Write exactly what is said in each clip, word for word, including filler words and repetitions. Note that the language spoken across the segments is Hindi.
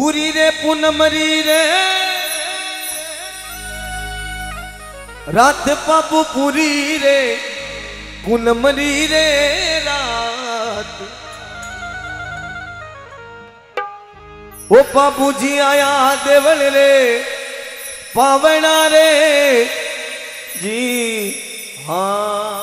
पूरी रे पूनमरी रे रात बाबू पूरी रे पूनमरी रे रात। ओ बाबू जी आया देवल रे पावना रे जी हाँ।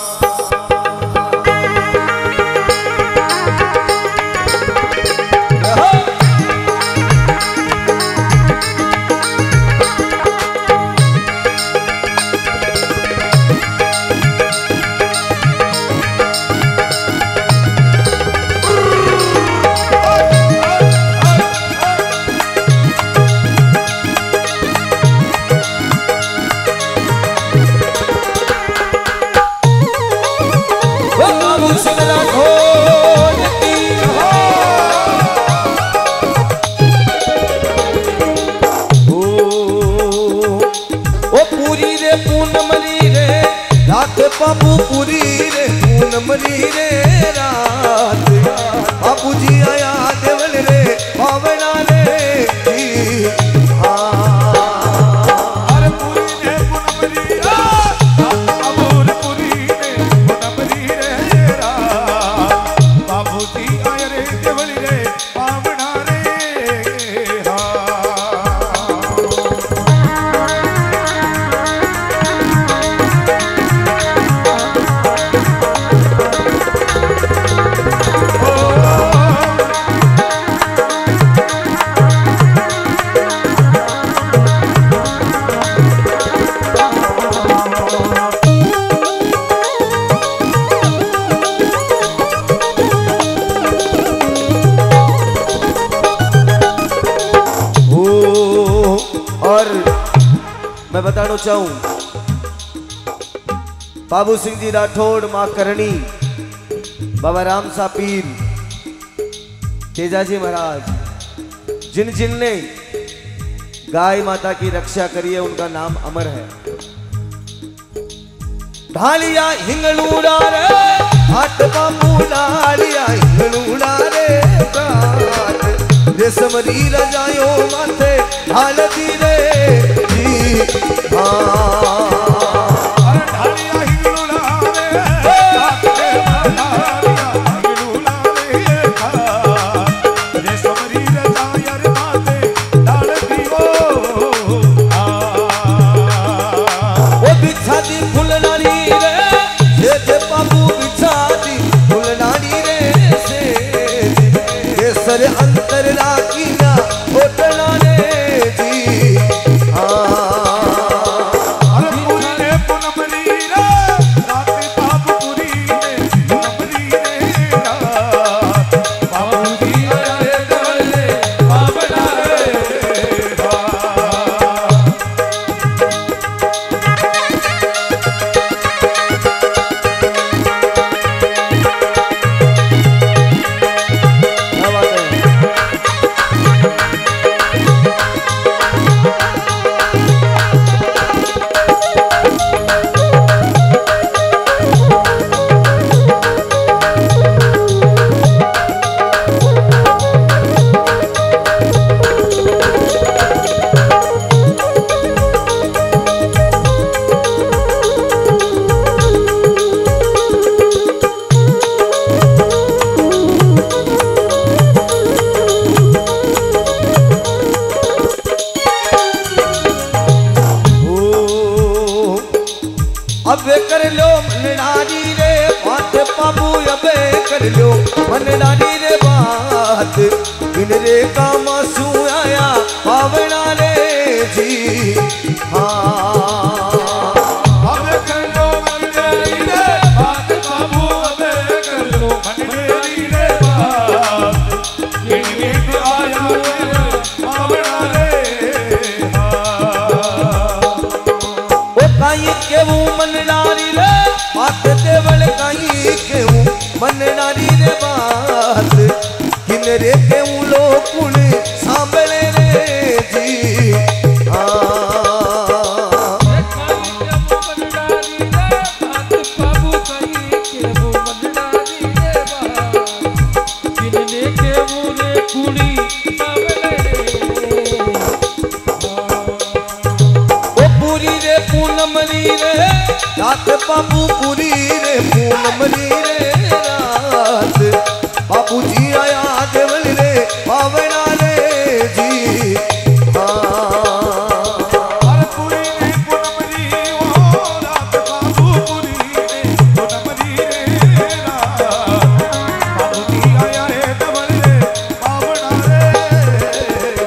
बाबू पूरी रे पूनमरी रे रात। बाबू जी आया देवल रे पावना रे जी हाँ। अरे पूरी रे पूनमरी रात बाबू रे पूरी रे पूनमरी रे रात। बाबू जी आया रे देवल रे पावना रे हाँ। मैं बताना चाहूं बाबू सिंह जी राठौड़, मां करणी, बाबा राम सा पीर, तेजाजी महाराज, जिन जिन ने गाय माता की रक्षा करी है उनका नाम अमर है। ढालिया हिंगलूड़ा रे हाट बाबू डालिया हिंगलूड़ा रे प्रात। रेशमरी रजायो माथे ढाल दी रे हाँ। अरे ढालिया हिंगलूड़ा रे ढालिया हिंगलूड़ा रे खात। रेशमरी रजाया रे माथे ढाल दी हाँ। ओ बिछा दी फुलनारी रे जे जे बाबू बिछा दी फुलनारी रे से केसर अंतर राखिया होटना रे जी हाँ। अबे कर लो मनडारी रे बात बाबू अबे कर लो मनडारी रे बात। इन रे काम सू आया पावना रे जी हाँ। अबे कर लो मनडारी रे बात बाबू अबे कर लो मनडारी रे बात। इन रे आया पावना रे हाँ। ओ काई के वो मनडारी रे बात देवल काई के वो मनडारी रे बात। किन रे के वो लोग कुल सांभले रे जी हाँ। के वो रे कुड़ी सावले बाबू पूरी रे पूनम री रे रात बाबू जी आया देवल रे पावना रे जी हर पूरी ने पूनम री वो रात बाबू पूरी ने पूनम री रे रात बाबू जी आया रे देवल रे पावना रे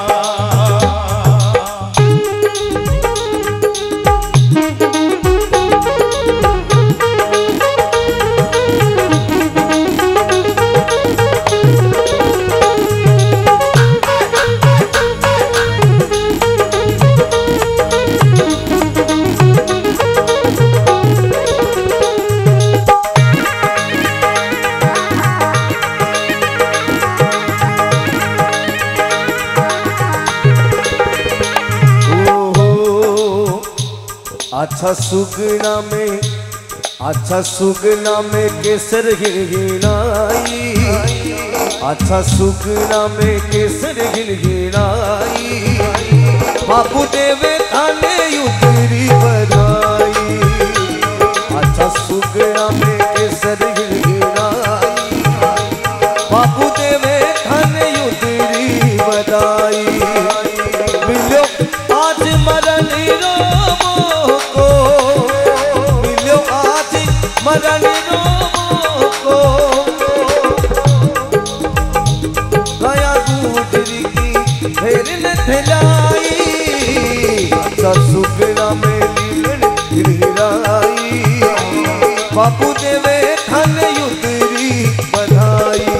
अच्छा सुगना में अच्छा सुगना में केसर गिनगिनाई अच्छा सुगना में केसर गिनगिनाई बाबू देवे थाने उतरी बधाई अच्छा सुगना में केसर गिनगिनाई बाबू देवे थाने उतरी बधाई मिलो आज मरण रो को मिलो आज मरण रो को गया गुजरी की फेर न थलाई अच्छा सुगना में लीलन गिराई बापू देवे धन उतरी बधाई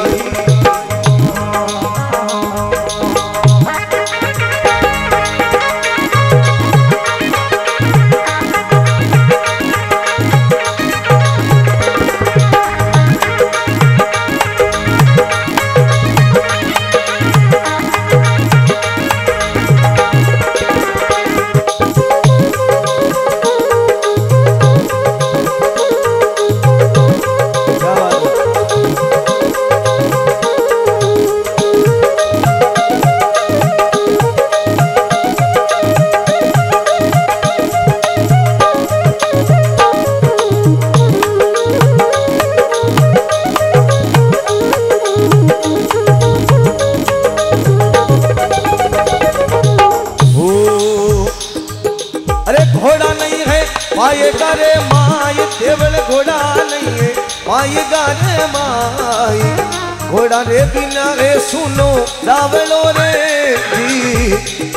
पाएगा रे माय देवल घोड़ा नहीं है पाएगा रे माय घोड़ा रे बिना रे सुनो रावलो रे जी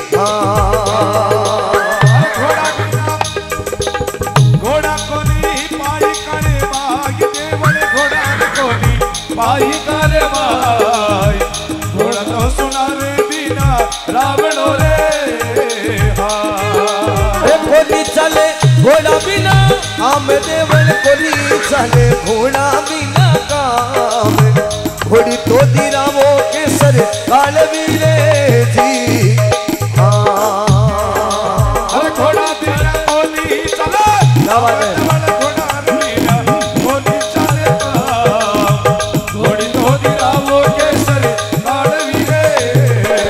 घोड़ा घोड़ा कोनी पाई करे माय देवल घोड़ा कोनी पाई करे माय घोड़ा तो सुना रे बिना रावलो रे कोनी चले घोड़ा बिना काम देवल कोनी चले घोड़ा बिना काम घोड़ी तो दिरावो केसर काल वीरे जी अरे घोड़ा बिना कोनी चले देवल घोड़ा बिना कोनी चले घोड़ी तो दिरावो केसर काल वीरे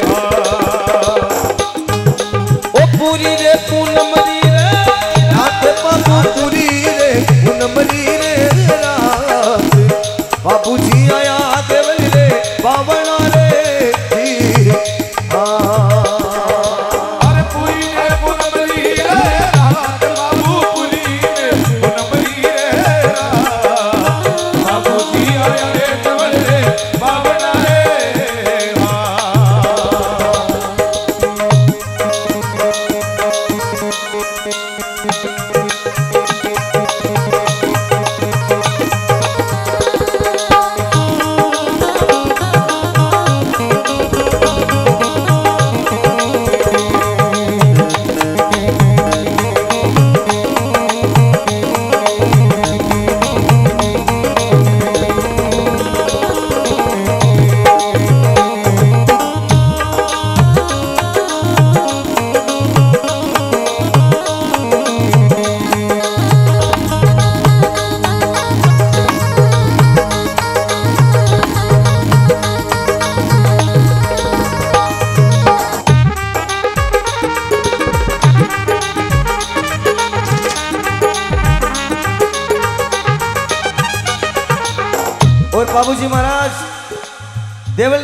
ओ पूरी रे पूनम पूरी रे पूनम रे रात बाबू जी आया देवल रे बावना रे जी हाँ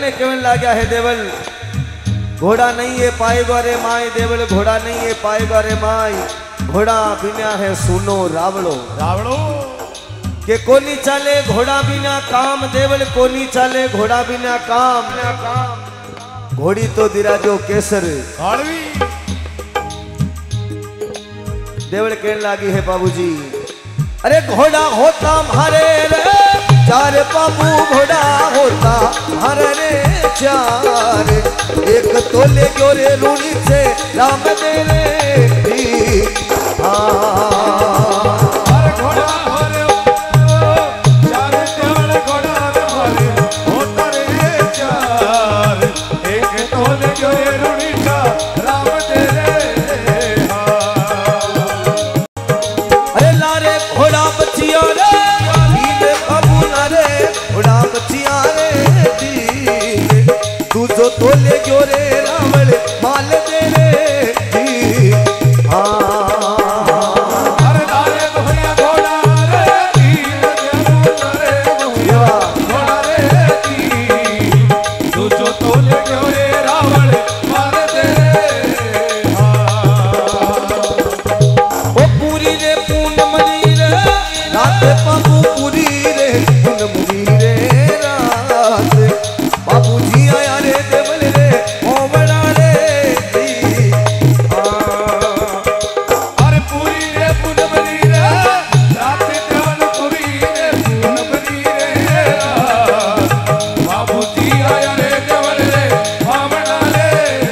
ने केवल लाग्या है देवल घोड़ा नहीं है पाएगा रे माई देवल घोड़ा नहीं है पाएगा रे माई घोड़ा बिना है सुनो रावड़ो रावड़ो के कोनी चाले घोड़ा बिना काम देवल कोनी चाले घोड़ा बिना काम ना काम घोड़ी तो दिराजो केसर कालवी देवल कहने लागी है बाबूजी अरे घोड़ा होता मारे रे चार बाबू घोड़ा होता मारे रे चार एक तो ले गयो रे रूणी से राम दे रे हाँ अरे घोड़ा हो रे चार देवल घोड़ा रे मारे होता रे चार एक तो ले गयो रे रूणी सा राम दे रे अरे लारे घोड़ा बचिया रे तीन बाबू लारे घोड़ा बचिया रे तीन तू जो तो ले गयो रे रावण माल दे रे हाँ अरे लारे भैया घोड़ा रे तीन देवल रे घोड़ा रे तीन तू जो तो ले गयो रे रावण मार दे रे ओ पूरी रे पूनम रे रात बाबू पूरी रे पूनम रे रात बाबू जी आया रे देवल रे ओ बड़ा रे अरे पूरी रे पूनमरी रे रात देवल पूरी रे पूनमरी रे बाबू जी आया रे देवल रे भावना रे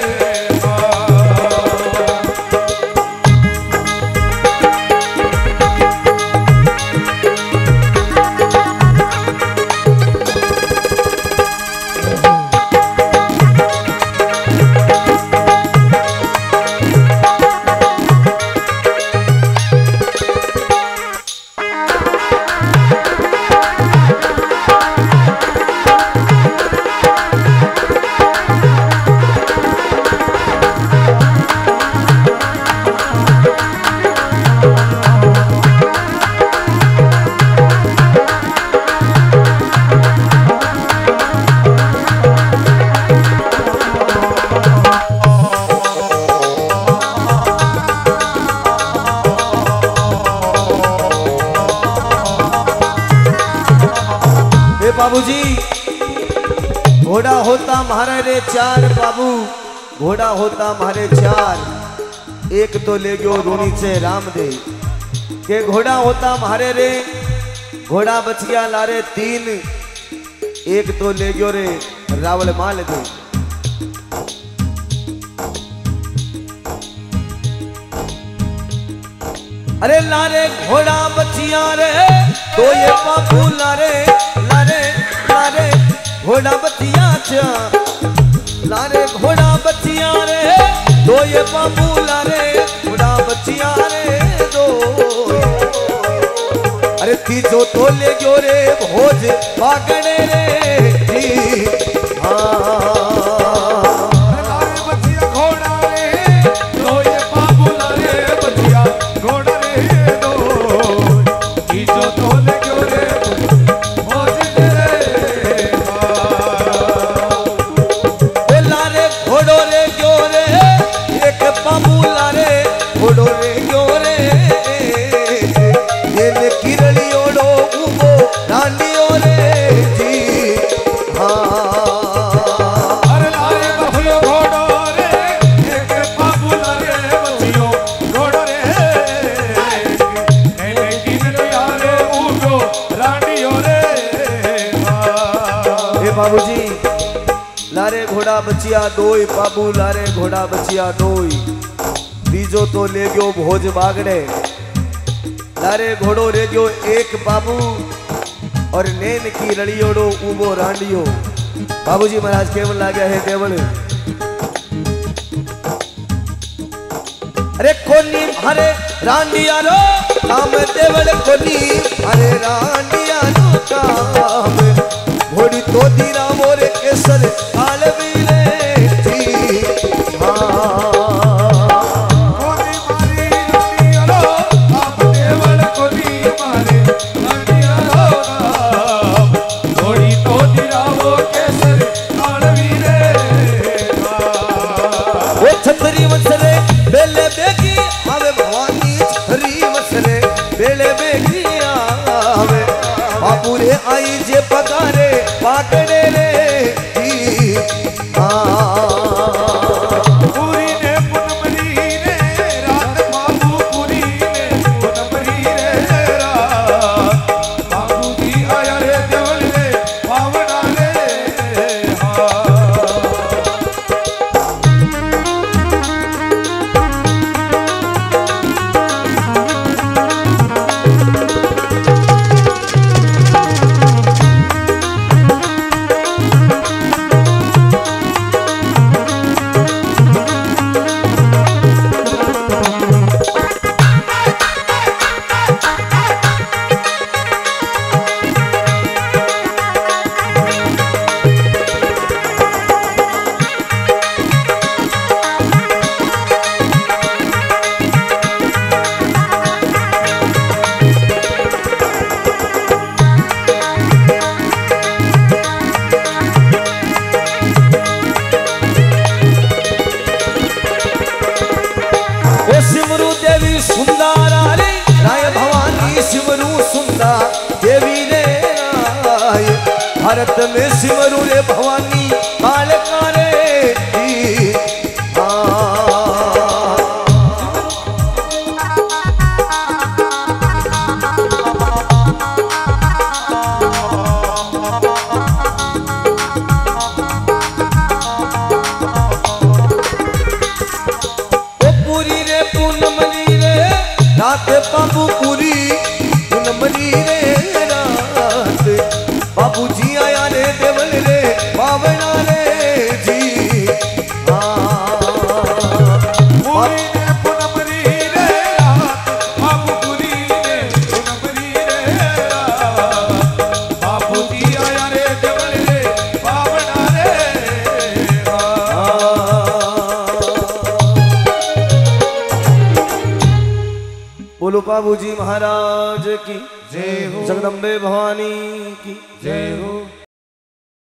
बाबूजी घोड़ा होता मारे रे चार बाबू घोड़ा होता मारे चार एक तो ले गयो रूणी से राम दे के घोड़ा होता मारे रे घोड़ा बच गया लारे तीन एक तो ले गयो रे रावल माल दे अरे लारे घोड़ा बचिया रे तो ये बाबू लारे लारे लारे घोड़ा बचिया चा लारे घोड़ा बचिया रे तो ये बाबू लारे घोड़ा बचिया रे दो अरे तीजो तो ले गयो रे भोज पागड़े रे जी हाँ बाबूजी लारे घोड़ा बचिया दोई बाबू लारे घोड़ा बचिया दोई तीजो तो ले गयो भोज बागड़े लारे घोड़ो रे गयो एक बाबू और नैन की रड़ियोड़ो उबो रांडियो बाबूजी महाराज केवल लाग्या है केवल अरे कोनी हरे रांडिया रो काम देवल कोनी हरे रांडिया रो काम घोड़ी तो दीरा मोरे केसर काल वीरे जी हाँ कोनी मारी रांडिया रो काम देवल कोनी मारे रांडिया रो काम घोड़ी तो दीरा मोरे केसर काल आई जे पगारे पाकड़े रे जी हाँ पूरी ने पुनमरी रे रात बाबू पूरी ने पुनमरी रे रात बाबू जी आया रे देवल रे पावना रे हाँ भारत में सिमरू रे भवानी कालका रे जी हाँ ओ पूरी रे पूनमली रे रात बाबू पूरी पूनमली रे रात बाबू जी आया रे देवल रे बावना रे जी पूरी ने पुनमरी रे रात बाबू पूरी ने पुनमरी रे रात बाबू जी आया रे देवल रे बावना रे बोलो बाबू जी महाराज की जय हो जगदम्बे भवानी की जय हो।